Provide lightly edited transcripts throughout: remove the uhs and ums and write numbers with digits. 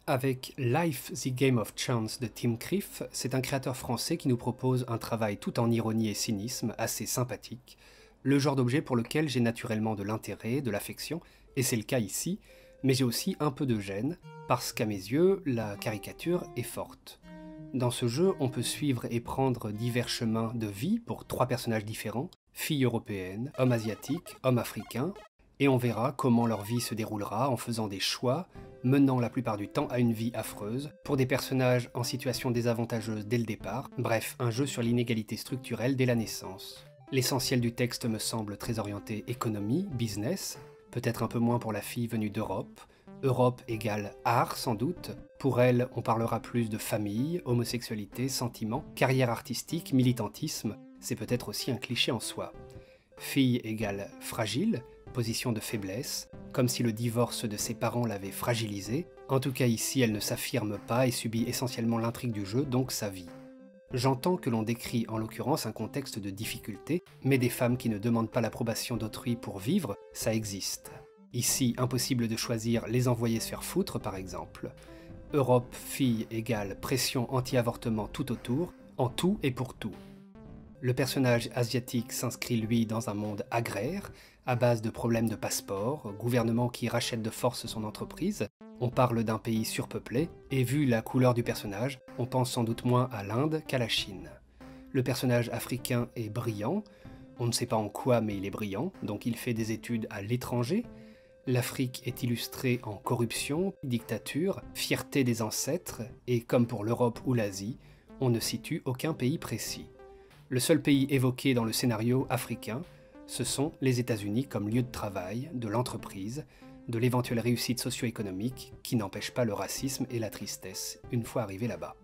Avec Life, the Game of Chance de Tim Krief, c'est un créateur français qui nous propose un travail tout en ironie et cynisme assez sympathique, le genre d'objet pour lequel j'ai naturellement de l'intérêt, de l'affection, et c'est le cas ici, mais j'ai aussi un peu de gêne, parce qu'à mes yeux, la caricature est forte. Dans ce jeu, on peut suivre et prendre divers chemins de vie pour 3 personnages différents, filles européennes, hommes asiatiques, hommes africains, et on verra comment leur vie se déroulera en faisant des choix, menant la plupart du temps à une vie affreuse, pour des personnages en situation désavantageuse dès le départ, bref, un jeu sur l'inégalité structurelle dès la naissance. L'essentiel du texte me semble très orienté économie, business, peut-être un peu moins pour la fille venue d'Europe. Europe égale art sans doute, pour elle on parlera plus de famille, homosexualité, sentiments, carrière artistique, militantisme, c'est peut-être aussi un cliché en soi. Fille égale fragile, position de faiblesse, comme si le divorce de ses parents l'avait fragilisée. En tout cas ici, elle ne s'affirme pas et subit essentiellement l'intrigue du jeu, donc sa vie. J'entends que l'on décrit en l'occurrence un contexte de difficulté, mais des femmes qui ne demandent pas l'approbation d'autrui pour vivre, ça existe. Ici, impossible de choisir les envoyer se faire foutre par exemple. Europe, fille égale pression anti-avortement tout autour, en tout et pour tout. Le personnage asiatique s'inscrit lui dans un monde agraire, à base de problèmes de passeport, gouvernement qui rachète de force son entreprise, on parle d'un pays surpeuplé, et vu la couleur du personnage, on pense sans doute moins à l'Inde qu'à la Chine. Le personnage africain est brillant, on ne sait pas en quoi mais il est brillant, donc il fait des études à l'étranger. L'Afrique est illustrée en corruption, dictature, fierté des ancêtres, et comme pour l'Europe ou l'Asie, on ne situe aucun pays précis. Le seul pays évoqué dans le scénario africain, ce sont les États-Unis comme lieu de travail, de l'entreprise, de l'éventuelle réussite socio-économique qui n'empêche pas le racisme et la tristesse une fois arrivé là-bas.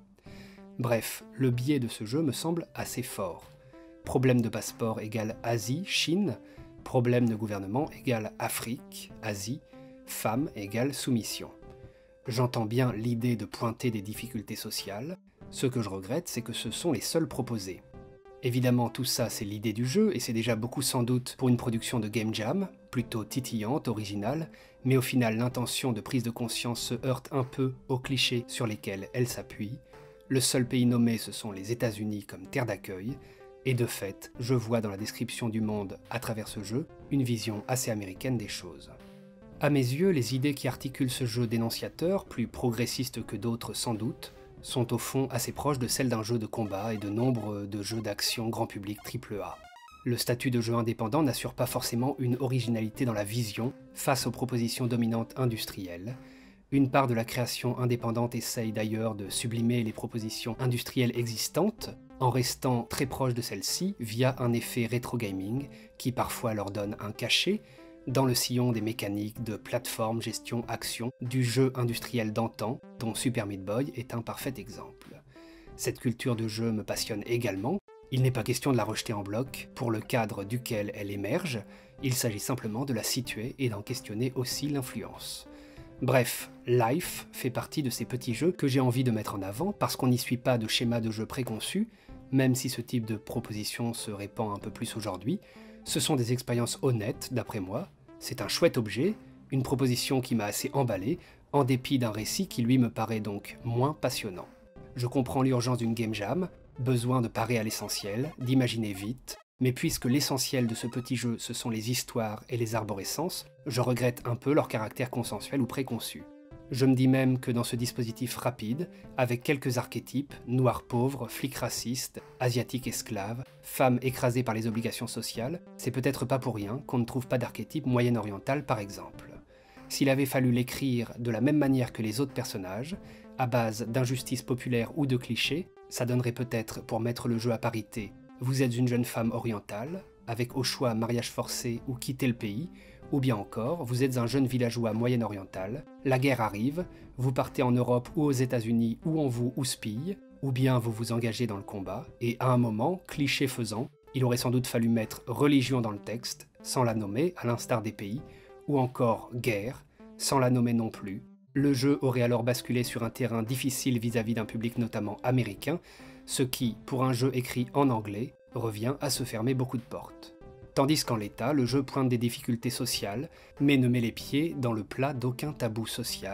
Bref, le biais de ce jeu me semble assez fort. Problème de passeport égale Asie, Chine, problème de gouvernement égale Afrique, Asie, femme égale soumission. J'entends bien l'idée de pointer des difficultés sociales, ce que je regrette c'est que ce sont les seuls proposés. Évidemment, tout ça, c'est l'idée du jeu, et c'est déjà beaucoup sans doute pour une production de Game Jam, plutôt titillante, originale, mais au final, l'intention de prise de conscience se heurte un peu aux clichés sur lesquels elle s'appuie. Le seul pays nommé, ce sont les États-Unis comme terre d'accueil, et de fait, je vois dans la description du monde, à travers ce jeu, une vision assez américaine des choses. À mes yeux, les idées qui articulent ce jeu dénonciateur, plus progressiste que d'autres sans doute, sont au fond assez proches de celles d'un jeu de combat et de nombre de jeux d'action grand public AAA. Le statut de jeu indépendant n'assure pas forcément une originalité dans la vision face aux propositions dominantes industrielles. Une part de la création indépendante essaye d'ailleurs de sublimer les propositions industrielles existantes, en restant très proche de celles-ci via un effet rétro-gaming qui parfois leur donne un cachet, dans le sillon des mécaniques de plateforme, gestion, action du jeu industriel d'antan, dont Super Meat Boy est un parfait exemple. Cette culture de jeu me passionne également, il n'est pas question de la rejeter en bloc, pour le cadre duquel elle émerge, il s'agit simplement de la situer et d'en questionner aussi l'influence. Bref, Life fait partie de ces petits jeux que j'ai envie de mettre en avant parce qu'on n'y suit pas de schéma de jeu préconçu, même si ce type de proposition se répand un peu plus aujourd'hui. Ce sont des expériences honnêtes, d'après moi. C'est un chouette objet, une proposition qui m'a assez emballé, en dépit d'un récit qui lui me paraît donc moins passionnant. Je comprends l'urgence d'une game jam, besoin de parer à l'essentiel, d'imaginer vite, mais puisque l'essentiel de ce petit jeu ce sont les histoires et les arborescences, je regrette un peu leur caractère consensuel ou préconçu. Je me dis même que dans ce dispositif rapide, avec quelques archétypes, noir pauvre, flic raciste, asiatique esclave, femme écrasée par les obligations sociales, c'est peut-être pas pour rien qu'on ne trouve pas d'archétype moyen-oriental par exemple. S'il avait fallu l'écrire de la même manière que les autres personnages, à base d'injustices populaires ou de clichés, ça donnerait peut-être, pour mettre le jeu à parité, vous êtes une jeune femme orientale, avec au choix mariage forcé ou quitter le pays, ou bien encore, vous êtes un jeune villageois moyen-oriental, la guerre arrive, vous partez en Europe ou aux États-Unis où on vous houspille, ou bien vous vous engagez dans le combat, et à un moment, cliché faisant, il aurait sans doute fallu mettre religion dans le texte, sans la nommer, à l'instar des pays, ou encore guerre, sans la nommer non plus. Le jeu aurait alors basculé sur un terrain difficile vis-à-vis d'un public notamment américain, ce qui, pour un jeu écrit en anglais, revient à se fermer beaucoup de portes. Tandis qu'en l'état, le jeu pointe des difficultés sociales, mais ne met les pieds dans le plat d'aucun tabou social,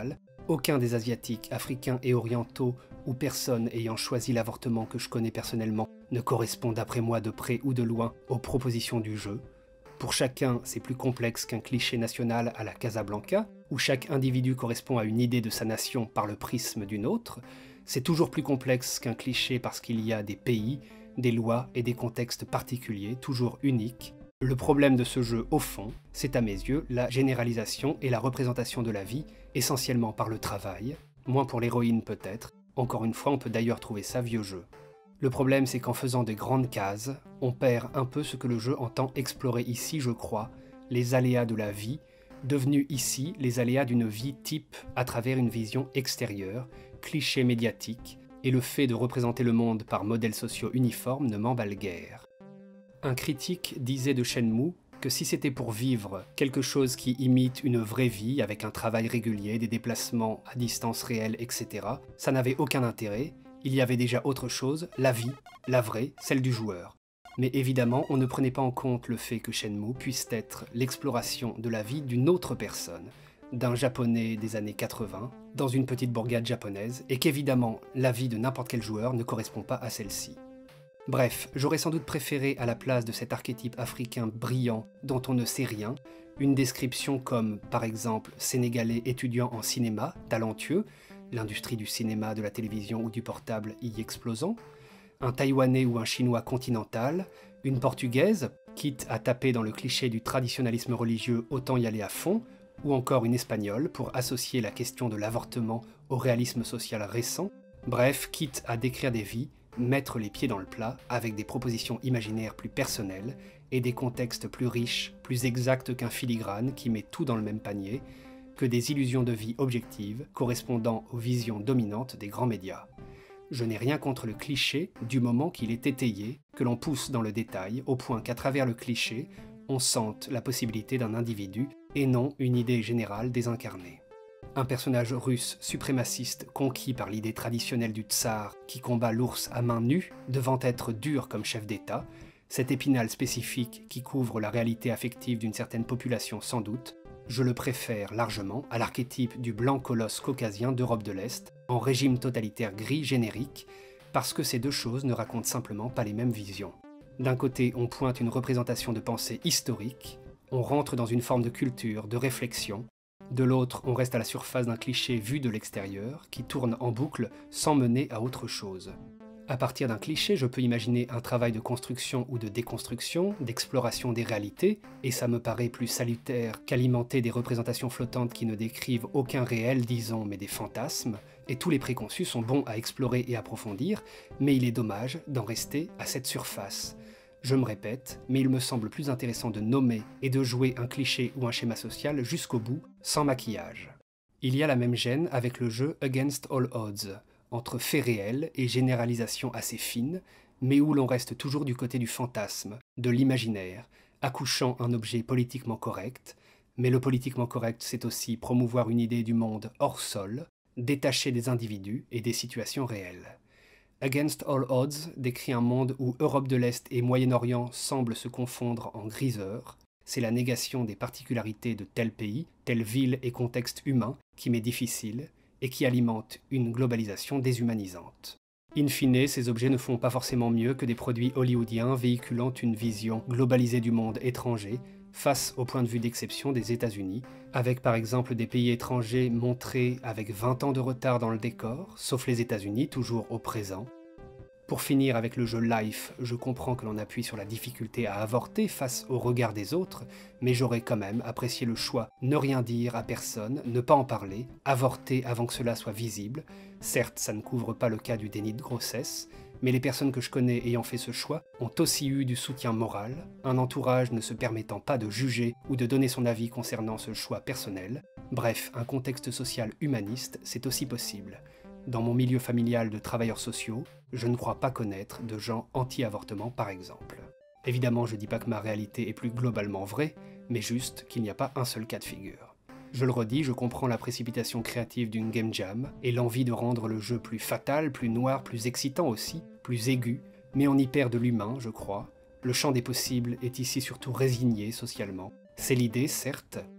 Aucun des Asiatiques, Africains et Orientaux, ou personnes ayant choisi l'avortement que je connais personnellement, ne correspond d'après moi de près ou de loin aux propositions du jeu. Pour chacun, c'est plus complexe qu'un cliché national à la Casablanca, où chaque individu correspond à une idée de sa nation par le prisme d'une autre. C'est toujours plus complexe qu'un cliché parce qu'il y a des pays, des lois et des contextes particuliers, toujours uniques. Le problème de ce jeu, au fond, c'est à mes yeux la généralisation et la représentation de la vie, essentiellement par le travail, moins pour l'héroïne peut-être. Encore une fois, on peut d'ailleurs trouver ça vieux jeu. Le problème, c'est qu'en faisant de grandes cases, on perd un peu ce que le jeu entend explorer ici, je crois, les aléas de la vie, devenus ici les aléas d'une vie type à travers une vision extérieure, cliché médiatique, et le fait de représenter le monde par modèles sociaux uniformes ne m'emballe guère. Un critique disait de Shenmue que si c'était pour vivre quelque chose qui imite une vraie vie avec un travail régulier, des déplacements à distance réelle, etc., ça n'avait aucun intérêt. Il y avait déjà autre chose, la vie, la vraie, celle du joueur. Mais évidemment, on ne prenait pas en compte le fait que Shenmue puisse être l'exploration de la vie d'une autre personne, d'un japonais des années 80, dans une petite bourgade japonaise, et qu'évidemment, la vie de n'importe quel joueur ne correspond pas à celle-ci. Bref, j'aurais sans doute préféré à la place de cet archétype africain brillant dont on ne sait rien, une description comme, par exemple, sénégalais étudiant en cinéma, talentueux, l'industrie du cinéma, de la télévision ou du portable y explosant, un taïwanais ou un chinois continental, une portugaise, quitte à taper dans le cliché du traditionnalisme religieux, autant y aller à fond, ou encore une espagnole pour associer la question de l'avortement au réalisme social récent, bref, quitte à décrire des vies, mettre les pieds dans le plat avec des propositions imaginaires plus personnelles et des contextes plus riches, plus exacts qu'un filigrane qui met tout dans le même panier, que des illusions de vie objectives correspondant aux visions dominantes des grands médias. Je n'ai rien contre le cliché du moment qu'il est étayé, que l'on pousse dans le détail, au point qu'à travers le cliché, on sente la possibilité d'un individu et non une idée générale désincarnée. Un personnage russe suprémaciste conquis par l'idée traditionnelle du tsar qui combat l'ours à main nue, devant être dur comme chef d'État, cet épinal spécifique qui couvre la réalité affective d'une certaine population sans doute, je le préfère largement à l'archétype du blanc colosse caucasien d'Europe de l'Est, en régime totalitaire gris générique, parce que ces deux choses ne racontent simplement pas les mêmes visions. D'un côté, on pointe une représentation de pensée historique, on rentre dans une forme de culture, de réflexion. De l'autre, on reste à la surface d'un cliché vu de l'extérieur, qui tourne en boucle sans mener à autre chose. À partir d'un cliché, je peux imaginer un travail de construction ou de déconstruction, d'exploration des réalités, et ça me paraît plus salutaire qu'alimenter des représentations flottantes qui ne décrivent aucun réel, disons, mais des fantasmes, et tous les préconçus sont bons à explorer et approfondir, mais il est dommage d'en rester à cette surface. Je me répète, mais il me semble plus intéressant de nommer et de jouer un cliché ou un schéma social jusqu'au bout, sans maquillage. Il y a la même gêne avec le jeu Against All Odds, entre faits réels et généralisations assez fines, mais où l'on reste toujours du côté du fantasme, de l'imaginaire, accouchant un objet politiquement correct, mais le politiquement correct c'est aussi promouvoir une idée du monde hors sol, détaché des individus et des situations réelles. Against All Odds décrit un monde où Europe de l'Est et Moyen-Orient semblent se confondre en griseur. C'est la négation des particularités de tel pays, telle ville et contexte humain qui m'est difficile et qui alimente une globalisation déshumanisante. In fine, ces objets ne font pas forcément mieux que des produits hollywoodiens véhiculant une vision globalisée du monde étranger face au point de vue d'exception des États-Unis, avec par exemple des pays étrangers montrés avec 20 ans de retard dans le décor, sauf les États-Unis, toujours au présent. Pour finir avec le jeu Life, je comprends que l'on appuie sur la difficulté à avorter face au regard des autres, mais j'aurais quand même apprécié le choix ne rien dire à personne, ne pas en parler, avorter avant que cela soit visible. Certes, ça ne couvre pas le cas du déni de grossesse, mais les personnes que je connais ayant fait ce choix ont aussi eu du soutien moral, un entourage ne se permettant pas de juger ou de donner son avis concernant ce choix personnel. Bref, un contexte social humaniste, c'est aussi possible. Dans mon milieu familial de travailleurs sociaux, je ne crois pas connaître de gens anti-avortement par exemple. Évidemment, je ne dis pas que ma réalité est plus globalement vraie, mais juste qu'il n'y a pas un seul cas de figure. Je le redis, je comprends la précipitation créative d'une game jam et l'envie de rendre le jeu plus fatal, plus noir, plus excitant aussi, plus aigu, mais on y perd de l'humain, je crois. Le champ des possibles est ici surtout résigné socialement. C'est l'idée, certes,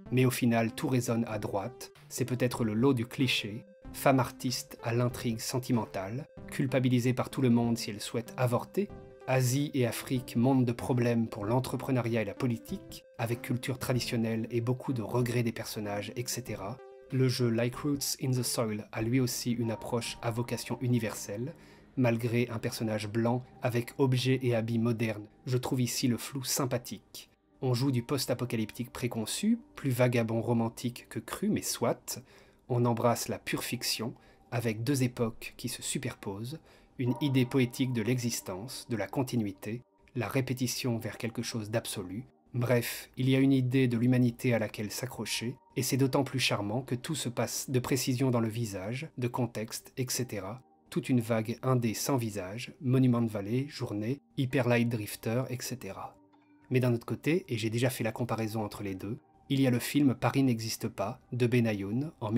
mais au final tout résonne à droite, c'est peut-être le lot du cliché, femme artiste à l'intrigue sentimentale, culpabilisée par tout le monde si elle souhaite avorter, Asie et Afrique, monde de problèmes pour l'entrepreneuriat et la politique, avec culture traditionnelle et beaucoup de regrets des personnages, etc. Le jeu Like Roots in the Soil a lui aussi une approche à vocation universelle. Malgré un personnage blanc avec objets et habits modernes, je trouve ici le flou sympathique. On joue du post-apocalyptique préconçu, plus vagabond romantique que cru, mais soit. On embrasse la pure fiction, avec deux époques qui se superposent, une idée poétique de l'existence, de la continuité, la répétition vers quelque chose d'absolu. Bref, il y a une idée de l'humanité à laquelle s'accrocher, et c'est d'autant plus charmant que tout se passe de précision dans le visage, de contexte, etc. Toute une vague indé sans visage, Monument Valley, Journée, Hyper Light Drifter, etc. Mais d'un autre côté, et j'ai déjà fait la comparaison entre les deux, il y a le film Paris n'existe pas, de Benayoun, en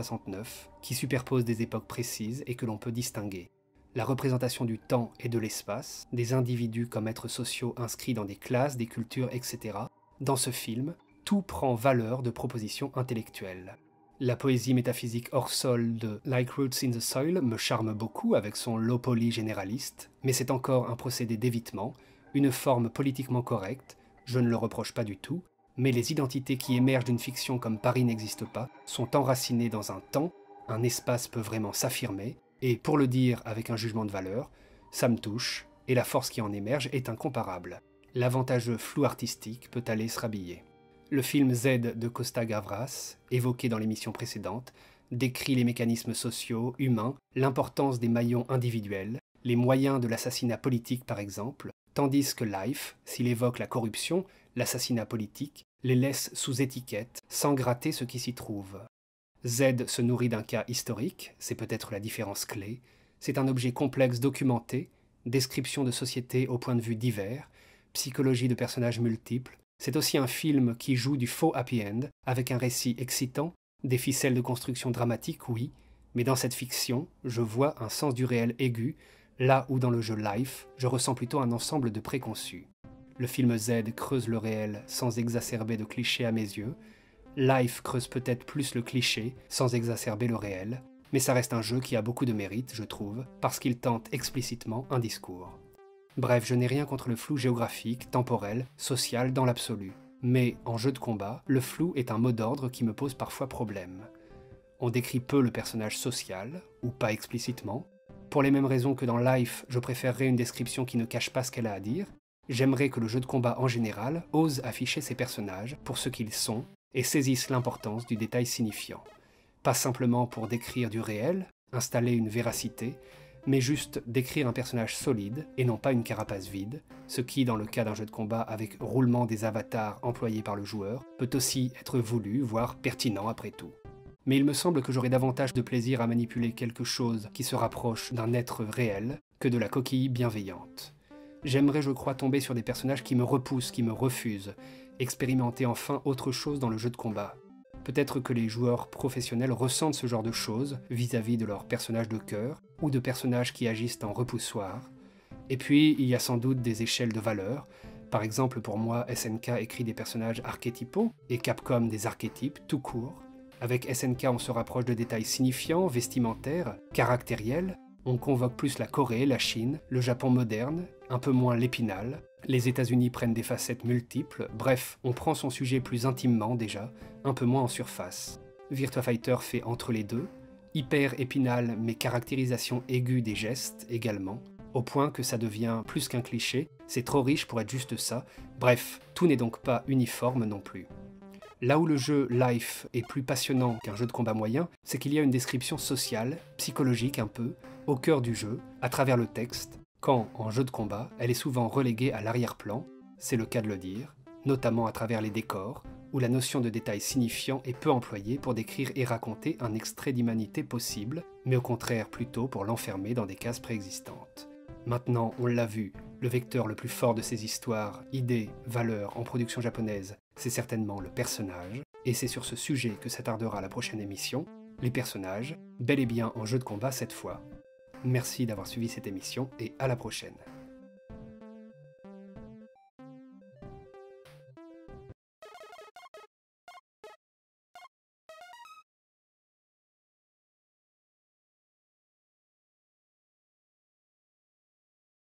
1969, qui superpose des époques précises et que l'on peut distinguer. La représentation du temps et de l'espace, des individus comme êtres sociaux inscrits dans des classes, des cultures, etc. Dans ce film, tout prend valeur de proposition intellectuelle. La poésie métaphysique hors sol de Like Roots in the Soil me charme beaucoup avec son low poly généraliste, mais c'est encore un procédé d'évitement, une forme politiquement correcte, je ne le reproche pas du tout, mais les identités qui émergent d'une fiction comme Paris n'existe pas sont enracinées dans un temps, un espace peut vraiment s'affirmer, et pour le dire avec un jugement de valeur, ça me touche, et la force qui en émerge est incomparable. L'avantageux flou artistique peut aller se rhabiller. Le film Z de Costa Gavras, évoqué dans l'émission précédente, décrit les mécanismes sociaux, humains, l'importance des maillons individuels, les moyens de l'assassinat politique par exemple, tandis que Life, s'il évoque la corruption, l'assassinat politique, les laisse sous étiquette, sans gratter ce qui s'y trouve. Z se nourrit d'un cas historique, c'est peut-être la différence clé, c'est un objet complexe documenté, description de sociétés au point de vue divers, psychologie de personnages multiples, c'est aussi un film qui joue du faux happy end, avec un récit excitant, des ficelles de construction dramatique, oui, mais dans cette fiction, je vois un sens du réel aigu, là où dans le jeu Life, je ressens plutôt un ensemble de préconçus. Le film Z creuse le réel sans exacerber de clichés à mes yeux, Life creuse peut-être plus le cliché, sans exacerber le réel, mais ça reste un jeu qui a beaucoup de mérite, je trouve, parce qu'il tente explicitement un discours. Bref, je n'ai rien contre le flou géographique, temporel, social dans l'absolu. Mais, en jeu de combat, le flou est un mot d'ordre qui me pose parfois problème. On décrit peu le personnage social, ou pas explicitement. Pour les mêmes raisons que dans Life, je préférerais une description qui ne cache pas ce qu'elle a à dire. J'aimerais que le jeu de combat en général ose afficher ses personnages pour ce qu'ils sont, et saisissent l'importance du détail signifiant. Pas simplement pour décrire du réel, installer une véracité, mais juste décrire un personnage solide et non pas une carapace vide, ce qui, dans le cas d'un jeu de combat avec roulement des avatars employés par le joueur, peut aussi être voulu, voire pertinent après tout. Mais il me semble que j'aurai davantage de plaisir à manipuler quelque chose qui se rapproche d'un être réel que de la coquille bienveillante. J'aimerais, je crois, tomber sur des personnages qui me repoussent, qui me refusent, expérimenter enfin autre chose dans le jeu de combat. Peut-être que les joueurs professionnels ressentent ce genre de choses vis-à-vis de leurs personnages de cœur ou de personnages qui agissent en repoussoir. Et puis, il y a sans doute des échelles de valeur. Par exemple, pour moi, SNK écrit des personnages archétypaux et Capcom des archétypes tout court. Avec SNK, on se rapproche de détails signifiants, vestimentaires, caractériels. On convoque plus la Corée, la Chine, le Japon moderne, un peu moins l'Épinal. Les États-Unis prennent des facettes multiples. Bref, on prend son sujet plus intimement déjà, un peu moins en surface. Virtua Fighter fait entre les deux. Hyper épinal, mais caractérisation aiguë des gestes également. Au point que ça devient plus qu'un cliché, c'est trop riche pour être juste ça. Bref, tout n'est donc pas uniforme non plus. Là où le jeu Life est plus passionnant qu'un jeu de combat moyen, c'est qu'il y a une description sociale, psychologique un peu, au cœur du jeu, à travers le texte, quand, en jeu de combat, elle est souvent reléguée à l'arrière-plan, c'est le cas de le dire, notamment à travers les décors, où la notion de détail signifiant est peu employée pour décrire et raconter un extrait d'humanité possible, mais au contraire plutôt pour l'enfermer dans des cases préexistantes. Maintenant, on l'a vu, le vecteur le plus fort de ces histoires, idées, valeurs en production japonaise, c'est certainement le personnage, et c'est sur ce sujet que s'attardera la prochaine émission, les personnages, bel et bien en jeu de combat cette fois. Merci d'avoir suivi cette émission et à la prochaine.